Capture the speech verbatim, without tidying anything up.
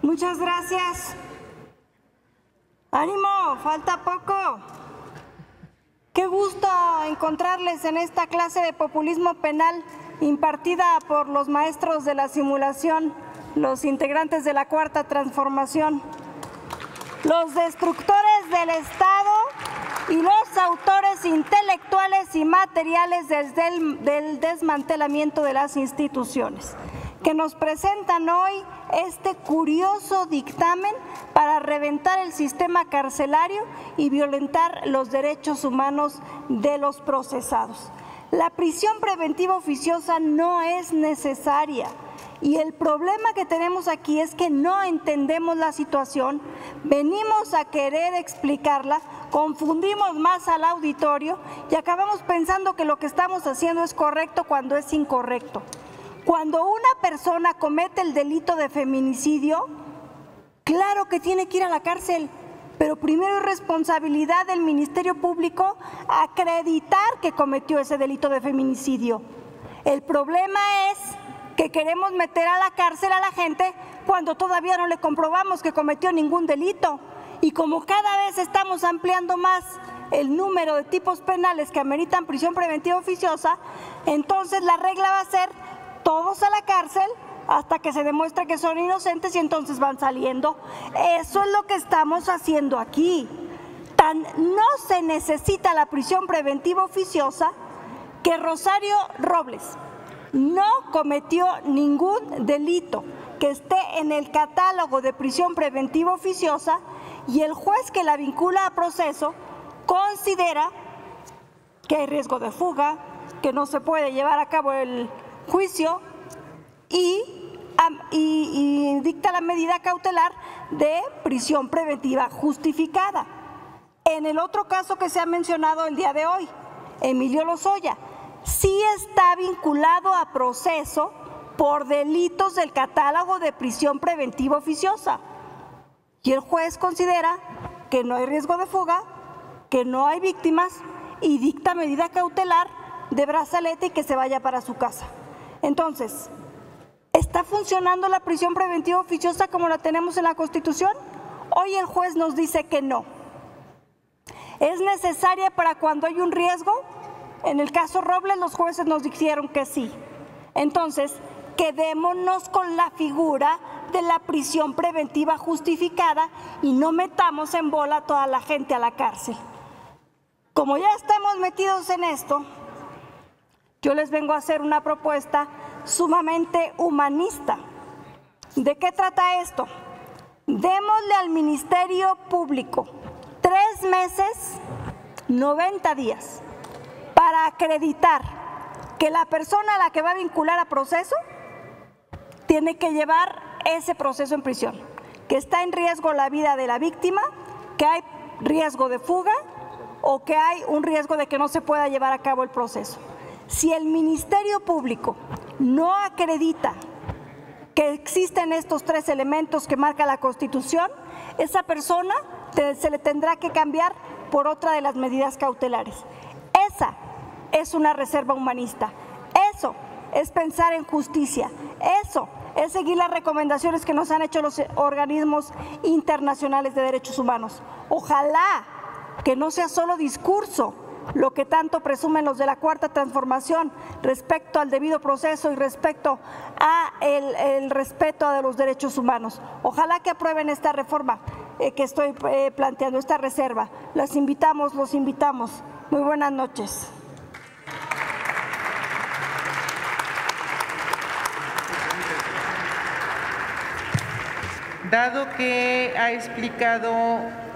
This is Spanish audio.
Muchas gracias. ¡Ánimo! ¡Falta poco! Qué gusto encontrarles en esta clase de populismo penal impartida por los maestros de la simulación, los integrantes de la Cuarta Transformación, los destructores del Estado y los autores intelectuales y materiales desde el, del desmantelamiento de las instituciones, que nos presentan hoy este curioso dictamen para reventar el sistema carcelario y violentar los derechos humanos de los procesados. La prisión preventiva oficiosa no es necesaria y el problema que tenemos aquí es que no entendemos la situación, venimos a querer explicarla, confundimos más al auditorio y acabamos pensando que lo que estamos haciendo es correcto cuando es incorrecto. Cuando una persona comete el delito de feminicidio, claro que tiene que ir a la cárcel, pero primero es responsabilidad del Ministerio Público acreditar que cometió ese delito de feminicidio. El problema es que queremos meter a la cárcel a la gente cuando todavía no le comprobamos que cometió ningún delito. Y como cada vez estamos ampliando más el número de tipos penales que ameritan prisión preventiva oficiosa, entonces la regla va a ser todos a la cárcel hasta que se demuestre que son inocentes y entonces van saliendo. Eso es lo que estamos haciendo aquí. Tan no se necesita la prisión preventiva oficiosa que Rosario Robles no cometió ningún delito que esté en el catálogo de prisión preventiva oficiosa y el juez que la vincula a proceso considera que hay riesgo de fuga, que no se puede llevar a cabo el juicio y, y, y dicta la medida cautelar de prisión preventiva justificada. En el otro caso que se ha mencionado el día de hoy, Emilio Lozoya, sí está vinculado a proceso por delitos del catálogo de prisión preventiva oficiosa y el juez considera que no hay riesgo de fuga, que no hay víctimas y dicta medida cautelar de brazalete y que se vaya para su casa. Entonces, ¿está funcionando la prisión preventiva oficiosa como la tenemos en la Constitución? Hoy el juez nos dice que no. ¿Es necesaria para cuando hay un riesgo? En el caso Robles, los jueces nos dijeron que sí. Entonces, quedémonos con la figura de la prisión preventiva justificada y no metamos en bola a toda la gente a la cárcel. Como ya estamos metidos en esto, yo les vengo a hacer una propuesta sumamente humanista. ¿De qué trata esto? Démosle al Ministerio Público tres meses, noventa días, para acreditar que la persona a la que va a vincular a proceso tiene que llevar ese proceso en prisión, que está en riesgo la vida de la víctima, que hay riesgo de fuga o que hay un riesgo de que no se pueda llevar a cabo el proceso. Si el Ministerio Público no acredita que existen estos tres elementos que marca la Constitución, esa persona te, se le tendrá que cambiar por otra de las medidas cautelares. Esa es una reserva humanista. Eso es pensar en justicia. Eso es seguir las recomendaciones que nos han hecho los organismos internacionales de derechos humanos. Ojalá que no sea solo discurso lo que tanto presumen los de la Cuarta Transformación respecto al debido proceso y respecto a el, el respeto de los derechos humanos. Ojalá que aprueben esta reforma eh, que estoy eh, planteando, esta reserva. Las invitamos, los invitamos. Muy buenas noches. Dado que ha explicado